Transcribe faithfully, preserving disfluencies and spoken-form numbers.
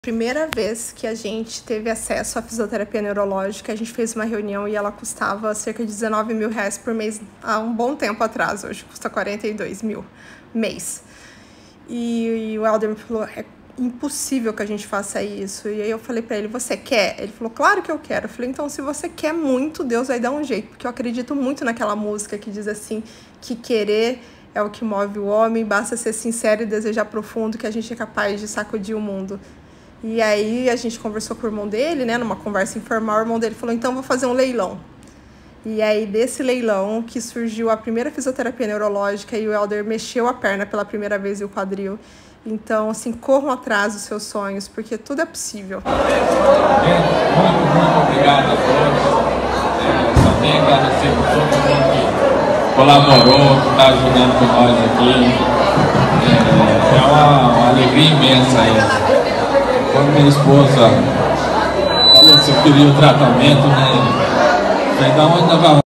Primeira vez que a gente teve acesso à fisioterapia neurológica, a gente fez uma reunião e ela custava cerca de dezenove mil reais por mês há um bom tempo atrás. Hoje custa quarenta e dois mil mês. E, e o Helder me falou, é impossível que a gente faça isso. E aí eu falei pra ele, você quer? Ele falou, claro que eu quero. Eu falei, então se você quer muito, Deus vai dar um jeito. Porque eu acredito muito naquela música que diz assim, que querer é o que move o homem, basta ser sincero e desejar profundo que a gente é capaz de sacudir o mundo. E aí a gente conversou com o irmão dele, né, numa conversa informal, o irmão dele falou, então vou fazer um leilão. E aí desse leilão que surgiu a primeira fisioterapia neurológica e o Helder mexeu a perna pela primeira vez e o quadril. Então, assim, corram atrás dos seus sonhos, porque tudo é possível. Muito, muito obrigado a todos. É, também agradecer por todo mundo que colaborou, que está ajudando com nós aqui. É, é uma, uma alegria imensa aí. Quando minha esposa falou que eu queria o tratamento, né? Falei, da onde vai